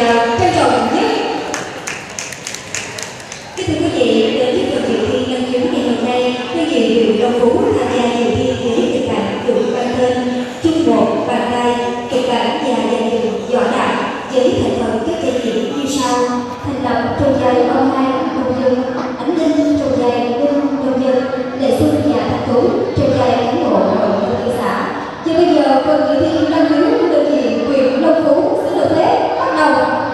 trân trọng nhất. Kính thưa quý vị, đến với phần dự thi năng khiếu ngày hôm nay, đơn vị huyện Long Phú tham gia dự thi với kịch bản Dũng Văn Tên, chung một bàn tay, kịch bản và dàn dựng võ đạo với thành phần các vai diễn như sau: Thành Lập trong vai ông Hai Nông Dân, Ánh Linh trong vai Linh Nông Dân, Lệ Xuân và Thanh Tú trong vai cán bộ hội nông thị xã. Và bây giờ phần dự thi năng khiếu của đơn vị huyện Long Phú sẽ được phép bắt đầu.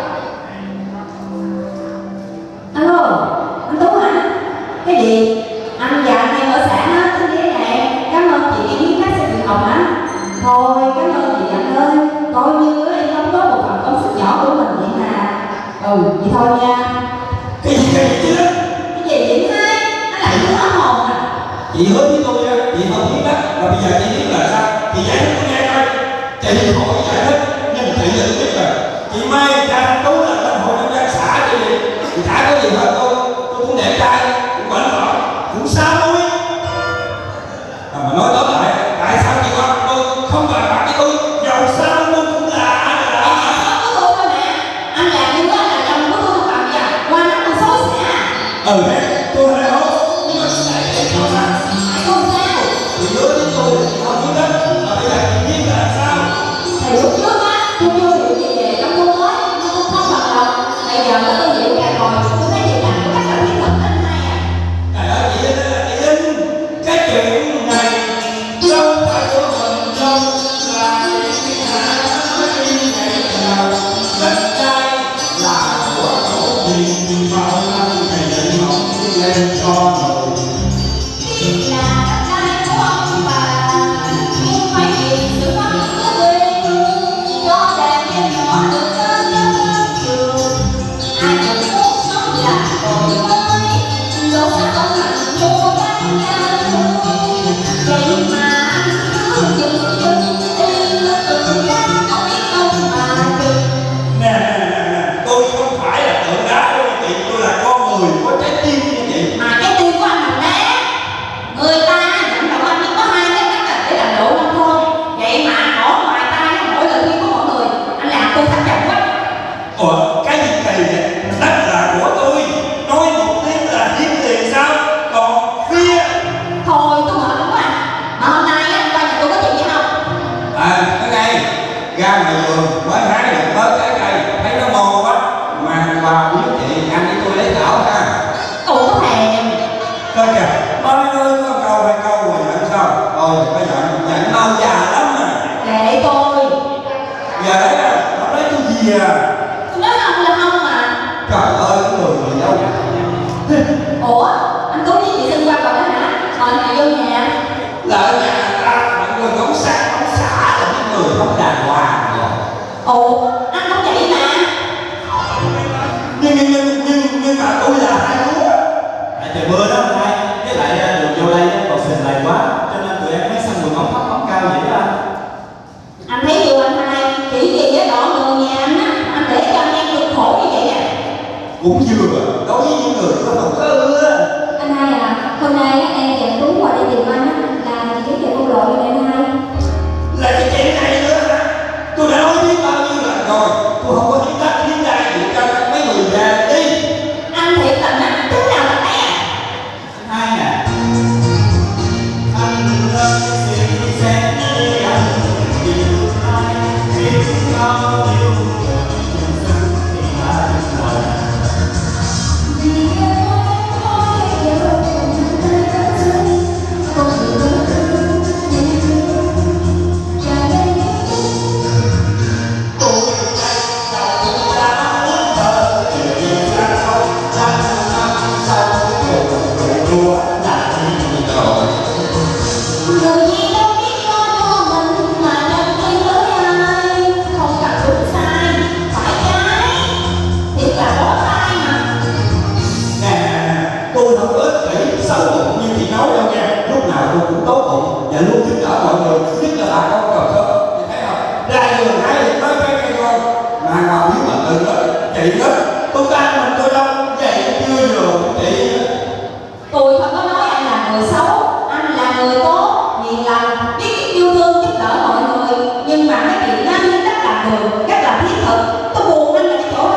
Alo, anh Tú hả? Cái gì? Anh và anh em ở xã á, tính ghế nè. Cảm ơn chị với các sinh viên học hả? Thôi, cảm ơn chị anh ơi. Coi như em đóng góp một phần công sức nhỏ của mình vậy mà. Vậy thôi nha. Cái gì chứ? Cái gì vậy hai? Anh lại muốn ấm hồn à? Chị hứa với tôi á, chị không biết đó. Và bây giờ chị biết là sao? Chị giải thích tôi nghe coi. Chị hỏi giải thích, nhưng chị là biết rồi. Chị Mai cha anh Tú là bên hội nông dân xã chị đi. Chị chả có gì hết tôi cũng đẹp trai, cũng bệnh vợ, cũng xa nuôi. Mà nói tóm lại, tại sao chị con tôi không bàn bạc với tôi? Giàu sao tôi cũng là của tôi thôi nè. Anh làm như anh là chồng của tôi không làm gì à? Qua nó tôi xấu xả. Đấy, tôi hay nói. Nhưng mà lại để không sao. Không sao. Chị hứa với tôi là chị không biết đó. Mà bây giờ chị biết là sao? Thì lúc trước á, tôi chưa hiểu gì về trong cô mới, nhưng tôi không bằng lòng. Bây giờ mà tôi hiểu ra rồi, tôi thấy việc làm của các bạn thiết thực anh hay à. Trời ơi, chị Linh, cái chuyện này đâu phải của mình đâu, là cái hạ nói đi ngày nào đất đai là của tổ tiên bao năm ngày định mộng lên cho người. Việc là đất đai của ông bà, nhưng phải vì sự phát triển của quê hương, cho đàn em nhỏ được lên lớp trường. Ai cũng muốn sống là đổi mới, dẫu sao không hạnh mua các nhà nuôi. Vậy mà anh cứ dừng dừng đi tự ra không biết đâu mà chừng. Nè, tôi không phải là tượng đá đâu chị, tôi là con người có trái tim như vậy. Mà cái tim của anh là đá. Người ta nhận động anh chỉ có hai cái cách là để làm độ nông thôn. Vậy mà ở ngoài tai mỗi lời khuyên của mọi người, anh làm tôi thất vọng quá. Ủa, cái gì kỳ vậy? Đất là của tôi, nói một tiếng là hiến tiền sao? Còn phía... Thôi tôi mệt lắm quá. Mà hôm nay á, qua nhà tôi có chuyện gì không? Cái này, ra ngoài vườn mới hái được bớt trái cây, thấy nó ngon quá. Mang qua biếu chị, ăn với tôi lấy thảo ha. Tôi có thèm. Coi kìa, nói có câu hai câu mà giận sao? Bây giờ giận mau già lắm mà. Kệ tôi. Giờ đấy á, nó nói tôi gì à? Tôi nói không là không mà. Trời ơi, cái người đâu? Ủa, anh Tú với chị Sinh qua rồi đó hả? Mời mày vô nhà. Là ở nhà ta, mọi người không sát, không xả là những người không đàng hoàng rồi. Ồ, anh không vậy mà. Nhưng mà tôi là hai đứa. Trời mưa đó anh hai, với lại đường vô đây còn sình lầy quá, cho nên tụi em mới xăm người móng thấp móng cao vậy đó anh. Anh thấy chưa anh hai, chỉ vì cái đoạn đường nhà anh á, anh để cho anh em cực khổ như vậy à? Cũng vừa, đối với những người có đầu cơ á. Anh hai à, hôm nay á, em dẫn Tú qua đây tìm anh á, là chị giới thiệu công lộ cho anh hai. Là cái chuyện này nữa hả? Tôi đã nói biết bao nhiêu lần rồi, tôi không có hiến đất hiến đai gì cho mấy người già đi. Anh thiệt tình á, thứ nào là tè. Anh hai nè, anh ơi xin xem đi anh yêu ai, biết bao nhiêu người chung sinh thì ai rồi. Vì em nói yêu cùng tay ta chân, không bị vỡ thương, nhẹ thương, và đây Tôi đầu đã muốn thơ, chuyện ra sâu, năm sau cuộc đua đã đi rồi. người gì đâu biết lo cho mình mà nhân duyên với ai, không cần đúng sai, phải trái, thiệt là bó tay mà. Nè, tôi không có ích kỷ sâu bụng như chị nói đâu nha. Lúc nào tôi cũng tốt bụng và luôn giúp đỡ mọi người, nhất là bà con Cần Thơ. Chị thấy không? Ra đường hái được mấy cái cây ngon mà ngồi dưới mặt đường đó, chị đó, tôi ăn mình tôi đâu, vậy chưa vừa chị. Tôi không có nói anh là người xấu, anh là người tốt, hiền lành, biết yêu thương giúp đỡ mọi người. Nhưng mà cái chuyện nam hiến đất làm đường, rất là thiết thực. Tôi buồn anh là cái chỗ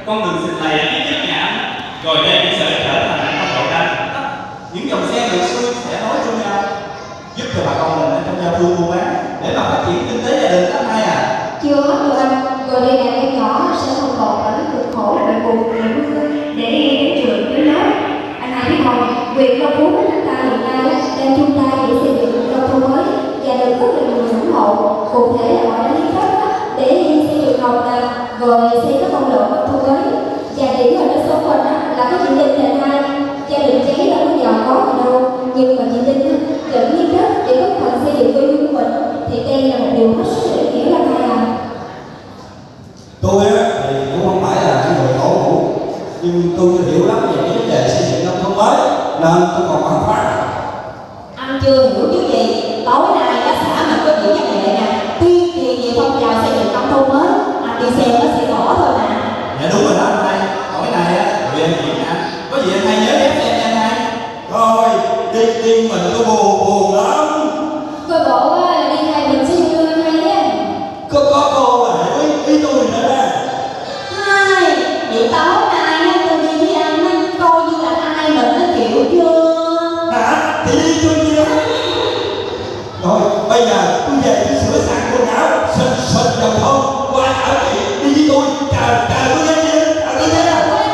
con đường xịt lầy phía trước nhà anh, rồi đây sẽ trở thành tốc độ đa thẳng tắp. Những dòng xe ngược xuôi sẽ nối cho nhau, giúp cho bà con mình trong giao thương mua bán để mà phát triển kinh tế gia đình đó hai à. Chưa hết đâu anh, rồi đây là em nhỏ sẽ không còn phải cực khổ để buồn để đi đến trường đến lớp. Anh hai biết không, huyện Long Phú của chúng ta hiện nay đang chung tay để xây dựng nông thôn mới và được rất là nhiều người ủng hộ. Cụ thể là họ đã hiến đất để xây trường học nào, rồi xây các công lộ nông thôn mới. Và điểm ở nơi xóm mình là có chị Linh hiện nay gia đình cháy đâu có giàu có gì đâu, nhưng mà chị Linh vẫn hiến đất để góp phần xây dựng quê hương của mình, thì đây là một điều hết sức ý nghĩa là hai à. Tôi á thì cũng không phải là những người cổ hủ, nhưng tôi chưa hiểu lắm về cái vấn đề xây dựng nông thôn mới nên tôi còn băn khoăn. Anh chưa hiểu chứ gì? Tối nay các xã mình có những vấn đề nè, tuyên truyền về phong trào xây dựng nông thôn mới, anh đi xem nó sẽ rõ thôi mà. Dạ đúng rồi đó anh hai, tối nay á tụi em diễn anh, có gì anh hai nhớ ghép xem nha anh hai. Thôi đi mình có buồn lắm. Coi bộ là đi hai mình xin đưa anh hai nhé. Có cô là hiểu ý tôi nữa đó. Hai, vậy tối nay tôi đi với anh coi như là hai mình nó chịu chưa? Hả? Thì đi tôi chưa? Rồi bây giờ tôi về tôi sửa soạn quần áo, xịt dầu thơm qua ở chị đi với tôi, chờ tôi lên đi, chờ tôi lên.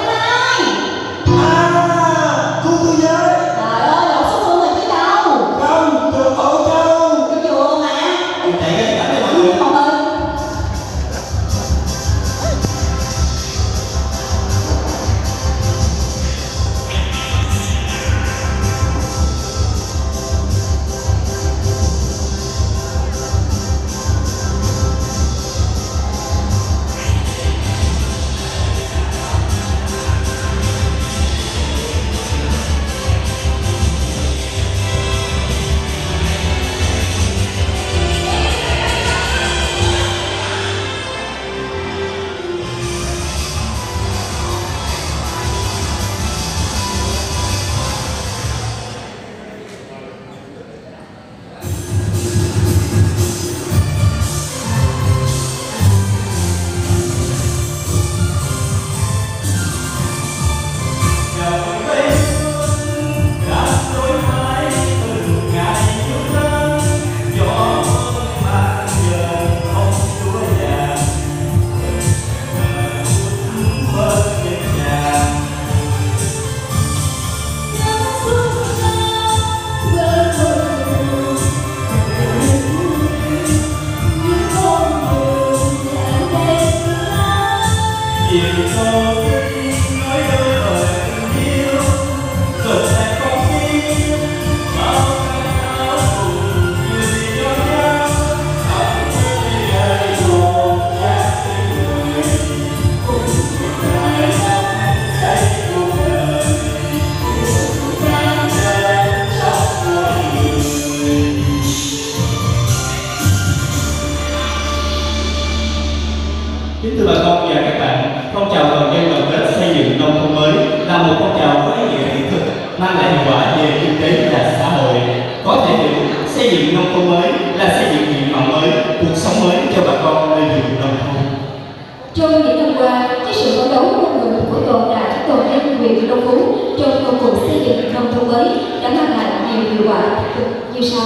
Tôi với. Trời ơi, lộn số phương mình chứ đâu. Không, trường Âu Châu. Cái chùa mà. Chạy cái cảnh này mọi người. Không ơi. Kính thưa bà con và các bạn, phong trào toàn dân đoàn kết xây dựng nông thôn mới là một phong trào có ý nghĩa thiết thực, mang lại hiệu quả về kinh tế và xã hội. Có thể hiểu, xây dựng nông thôn mới là xây dựng diện mạo mới, cuộc sống mới cho bà con nơi vùng nông thôn. Trong những năm qua, với sự phấn đấu không ngừng của toàn đảng toàn dân huyện Long Phú trong công cuộc xây dựng nông thôn mới đã mang lại nhiều hiệu quả tích cực như sau.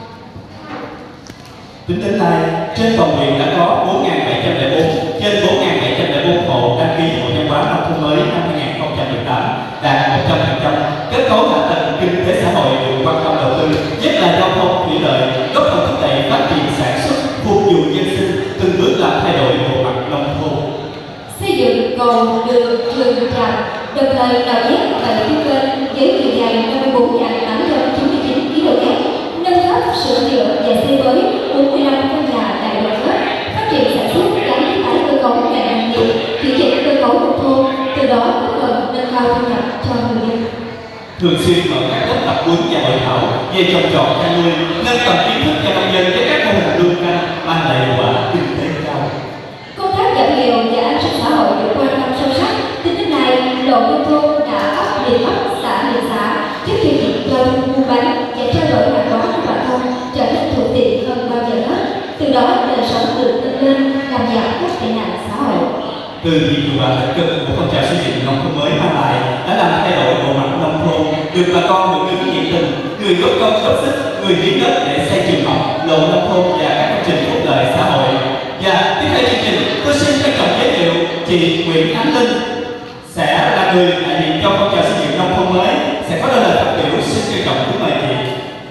Tính đến nay, trên toàn huyện đã có 4.704 trên 4.704 hộ đăng ký hộ văn hóa nông thôn mới năm 2018, đạt 100%. Kết cấu hạ tầng kinh tế xã hội được quan tâm đầu tư, nhất là giao thông thủy lợi, góp phần thúc đẩy phát triển sản xuất, phục vụ dân sinh, từng bước làm thay đổi bộ mặt nông thôn. Xây dựng cầu, đường, trường trạm, đồng thời đào vét 7 tuyến kênh với chiều dài 54.899 km, nâng cấp, sửa chữa và xây mới 45 căn nhà đại đoàn kết, phát triển sản xuất gắn với tái cơ cấu ngành nông nghiệp, chuyển dịch cơ cấu nông thôn, từ đó góp phần nâng cao thu nhập cho người dân. Thường xuyên mở các lớp tập huấn và hội thảo về trồng trọt chăn nuôi, nâng tầm kiến thức cho nông dân với các mô hình luân canh mang lại hiệu quả kinh tế cao. Công tác giảm nghèo và an sinh xã hội được quan tâm sâu sắc. Tính đến nay, Lộ Nông thôn đã ấp liền ấp, xã liền xã, giúp cho việc giao thông mua bán và trao đổi hàng hóa của bà con trở nên thuận tiện hơn bao giờ hết. Từ đó đời sống được nâng lên, làm giảm các tệ nạn xã hội. Từ việc hiệu quả tích cực của phong trào xây dựng nông thôn mới mang lại đã làm thay đổi bộ mặt nông thôn, được bà con hưởng ứng nhiệt tình, người góp công góp sức, người hiến đất để xây trường học, lộ nông thôn và các công trình phúc lợi xã hội. Và tiếp theo chương trình, tôi xin trân trọng giới thiệu chị Nguyễn Khánh Linh sẽ là người đại diện cho phong trào xây dựng nông thôn mới, sẽ có lời phát biểu. Xin trân trọng kính mời chị.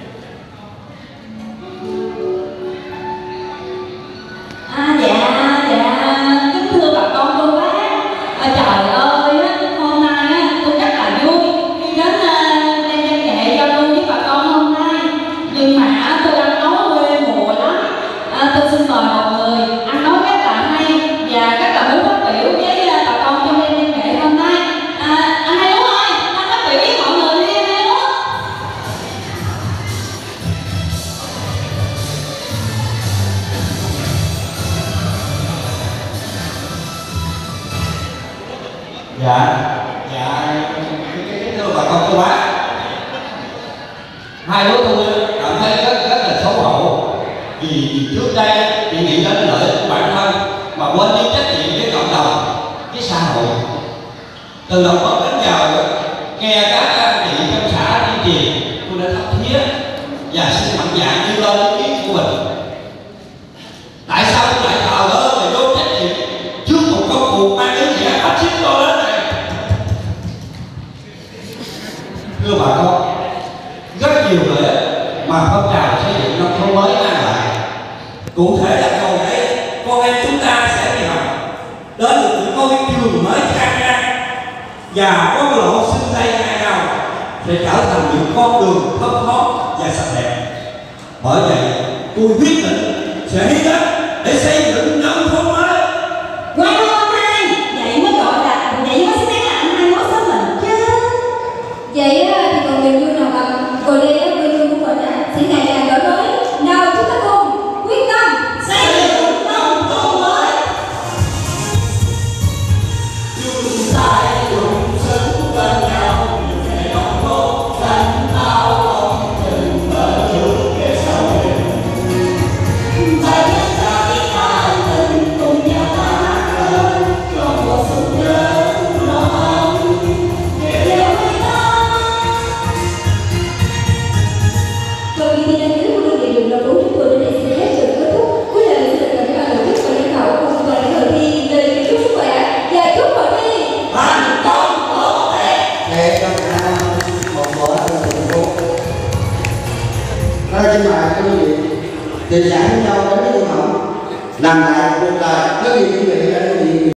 Dạ, kính thưa bà con cô bác. Trời ơi, hôm nay tôi rất là vui đến đem văn nghệ giao lưu với bà con hôm nay. Nhưng mà tôi ăn nói quê mùa lắm. Tôi xin mời một người ăn nói rất là hay và rất là muốn phát biểu với bà con trong đêm văn nghệ hôm nay. Anh Hai Lúa ơi, anh phát biểu với mọi người đi anh Hai Lúa. Thưa bà con cô bác, hai đứa tôi cảm thấy rất là xấu hổ vì trước đây chị nghĩ đến lợi ích của bản thân mà quên đi trách nhiệm với cộng đồng, với xã hội. Từ đầu bớt đến giờ nghe các anh chị trong xã tuyên truyền, tôi đã thấm thía và xin mạnh dạn đưa lên ý kiến của mình. Tại sao tôi lại thờ ơ và vô trách nhiệm trước một công cuộc mang ý nghĩa phát xít to lớn này? Thưa bà con, rất nhiều lợi ích mà phong trào xây dựng nông thôn mới mang lại. Cụ thể là cầu đây, con em chúng ta sẽ đi học, đến được những ngôi trường mới khang trang và có lộ sinh tay hai đầu sẽ trở thành những con đường thông thoáng và sạch đẹp. Bởi vậy, tôi quyết định sẽ hiến đất để xây dựng nông thôn mới. Quang hôm nay vậy mới gọi là vậy mới xứng đáng là anh Hai nói số mình chứ. Vậy thì còn niềm vui nào bằng rồi đây quê hương của mình sẽ ngày càng đổi mới. Nào chúng ta cùng quyết tâm xây dựng nông thôn mới. Chung tay chung sức bên nhau để nông thôn xanh tao không từng bờ trước để sau này. Và nhân ta biết ta tình cùng nhau hát lên cho mùa xuân đến nó ấm theo hơi ta. Và kỳ thi đăng ký của đơn vị dùng đầu chúng tôi đến đây xin phép được kết thúc. Cuối lời xin được các tổ chức và lãnh đạo cùng toàn thể hội thi lời chúc sức khỏe và chúc hội thi Thành công tốt đẹp. Để cho cả một bộ thành phố. Nói xin mời các quý vị tình cảm với nhau đến với nhau làm lại cuộc đời có gì quý vị đã quý vị